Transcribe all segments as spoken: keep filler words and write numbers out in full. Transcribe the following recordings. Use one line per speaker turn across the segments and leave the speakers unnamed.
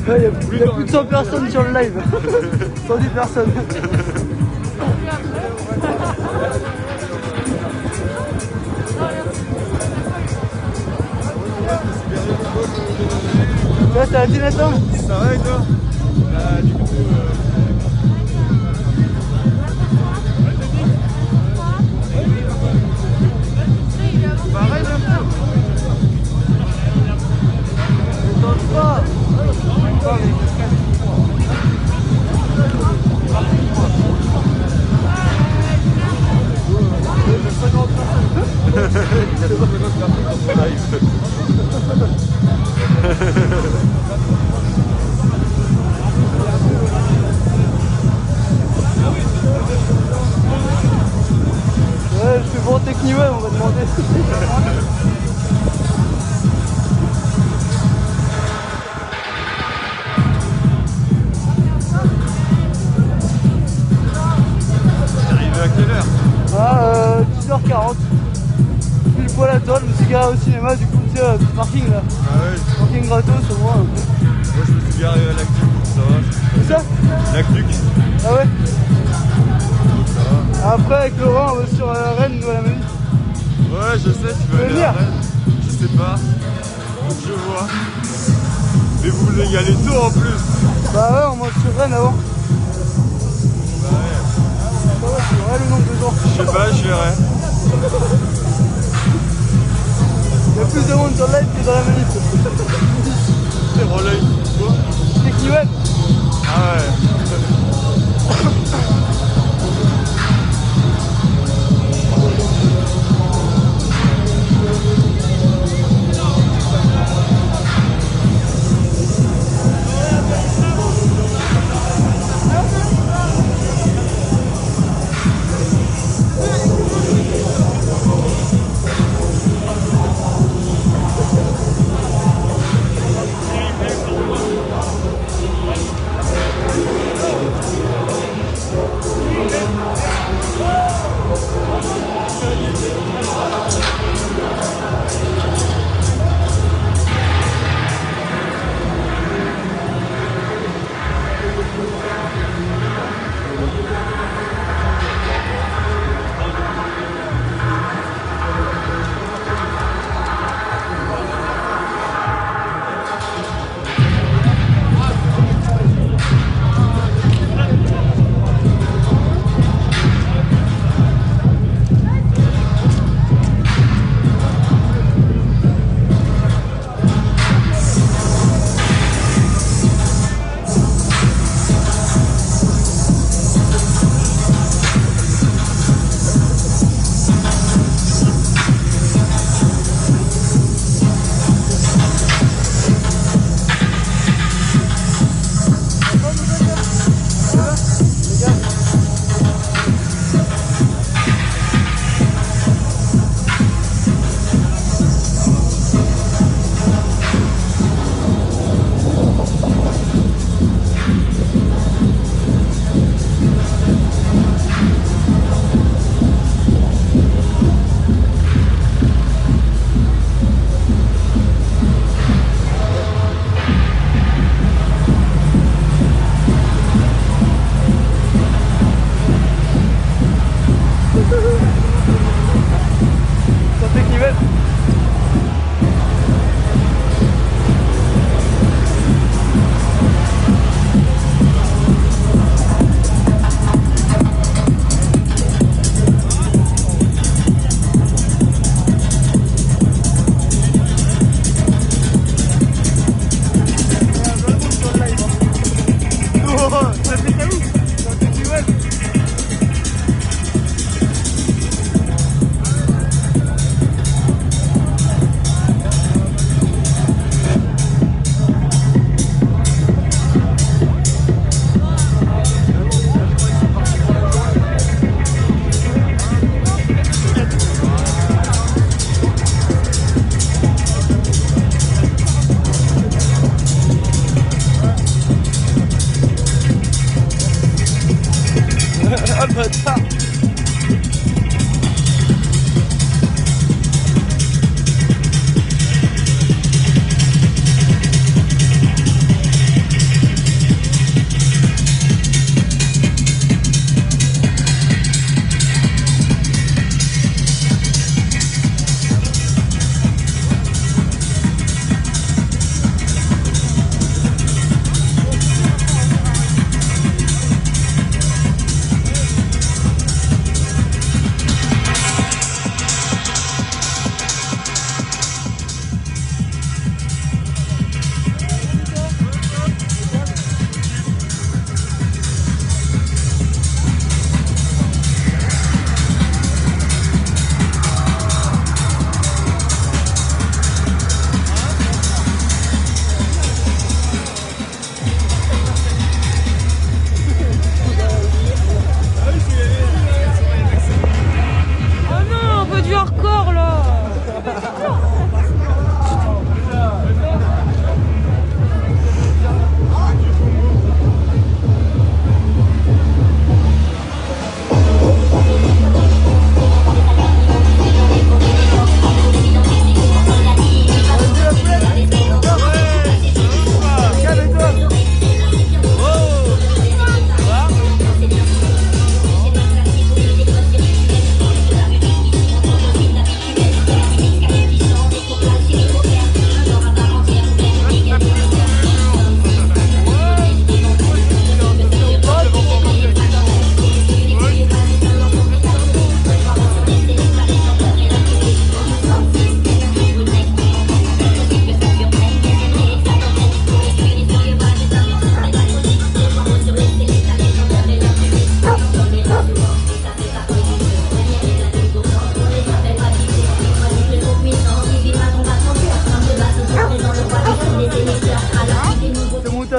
Il y a plus de cent personnes sur le live. cent dix personnes. Là, t'as dit Nathan?
Ça va et toi? Bah, du coup, euh... pareil un peu.
Ne tente pas. Non, mais... Ouais, je suis bon technique, on va demander.
T'arrives à quelle heure?
Ah, euh, dix heures quarante. Pile poil à toi, je me suis garé au cinéma, du coup, tu sais, petit parking là.
Ah ouais.
Parking gratos au moins.
Moi je me suis garé à l'Aqueduc, ça va.
C'est ça?
L'Aqueduc.
Ah ouais?
Ça va.
Après, avec Laurent, on va sur euh, Rennes, nous à la Manif.
Ouais, je sais, tu veux aller à Rennes. Je sais pas. Faut que je vois. Mais vous voulez y aller tôt en plus.
Bah ouais, on mange sur Rennes avant.
Bah ouais.
Bah ouais, c'est vrai le nombre de gens.
Je sais pas, je verrai.
Il y a plus de monde sur le live que dans la Manif.
C'est relais. Quoi?
Techniweb.
Ah ouais.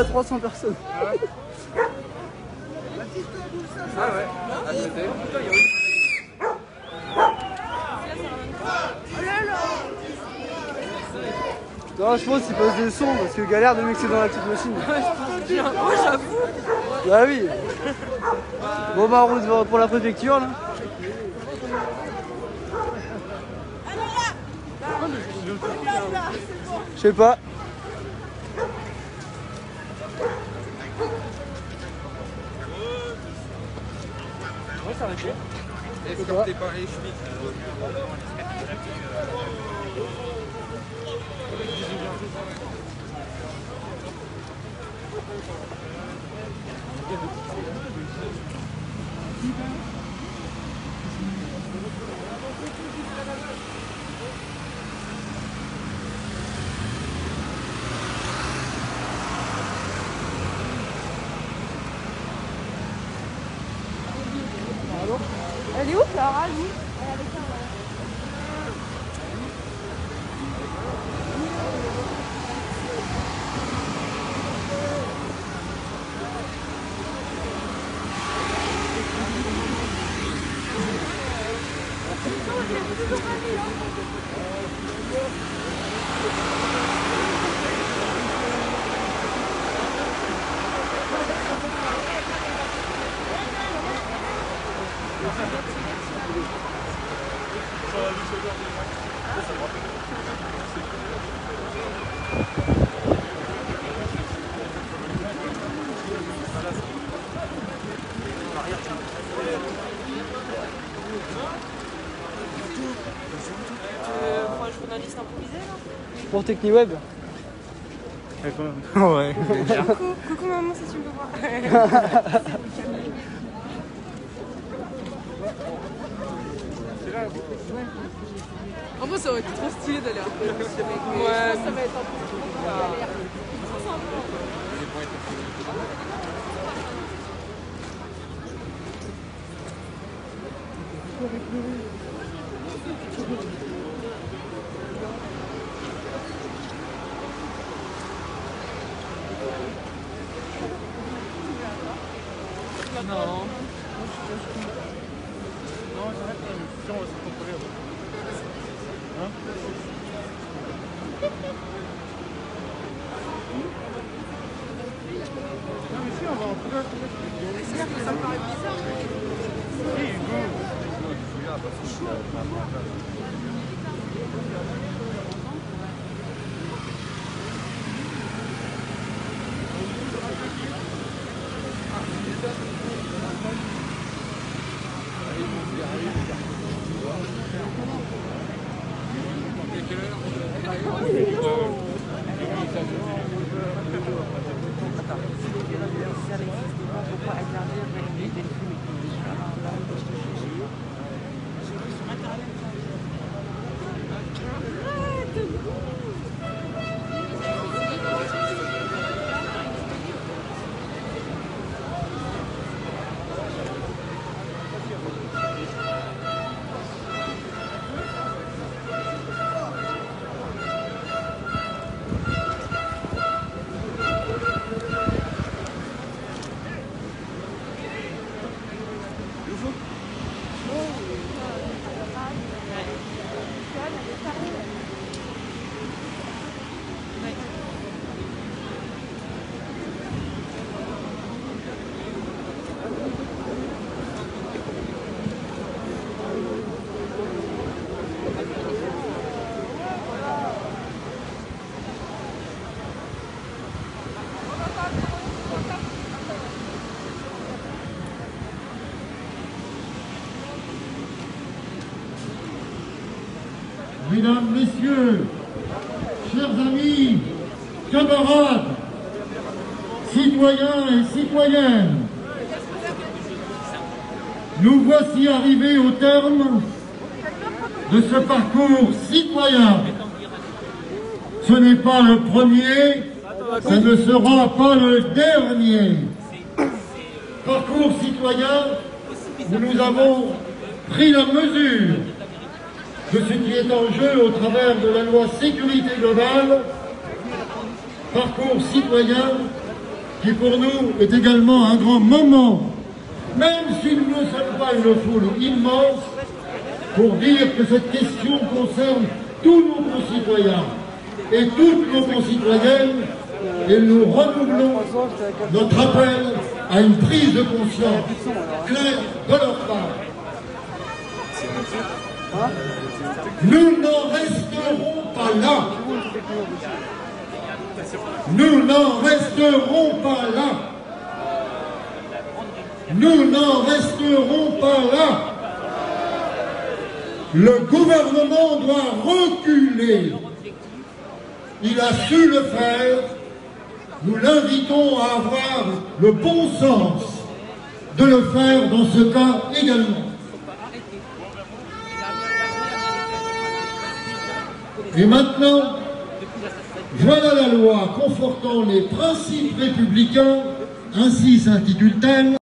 à trois cents personnes.
Ah ouais. Ah ouais. Ah, c'était.
Non, je pense qu'il pose des sons parce que galère de mixer dans la petite machine.
Ouais, je pense bien. Ouais, j'avoue.
Bah oui. Bon, bah, on route pour la préfecture là. Je sais pas.
Ouais, ça arrêté. Escorté par les Schmitt.
Elle est où, Clara, lui? Elle est avec elle. Euh, pour un journaliste improvisé là?
Pour TechniWeb.
Ouais.
Coucou, coucou maman si tu me vois. En vrai ça aurait été trop stylé d'aller un peu. Ouais, ça va être un peu galère. Non. Non, j'arrête la discussion, on va se contrôler. Hein? Non mais si, on va en trouver. C'est là que ça me paraît bizarre.
Oui, Hugo.
Mesdames, Messieurs, chers amis, camarades, citoyens et citoyennes, nous voici arrivés au terme de ce parcours citoyen. Ce n'est pas le premier, ce ne sera pas le dernier. Parcours citoyen où nous avons pris la mesure de ce qui est en jeu au travers de la loi sécurité globale, parcours citoyen qui pour nous est également un grand moment, même s'il ne sommes pas une foule immense, pour dire que cette question concerne tous nos concitoyens et toutes nos concitoyennes, et nous renouvelons notre appel à une prise de conscience claire de leur part. Nous n'en resterons pas là. Nous n'en resterons pas là. Nous n'en resterons pas là. Le gouvernement doit reculer. Il a su le faire. Nous l'invitons à avoir le bon sens de le faire dans ce cas également. Et maintenant, voilà la loi confortant les principes républicains, ainsi s'intitule-t-elle.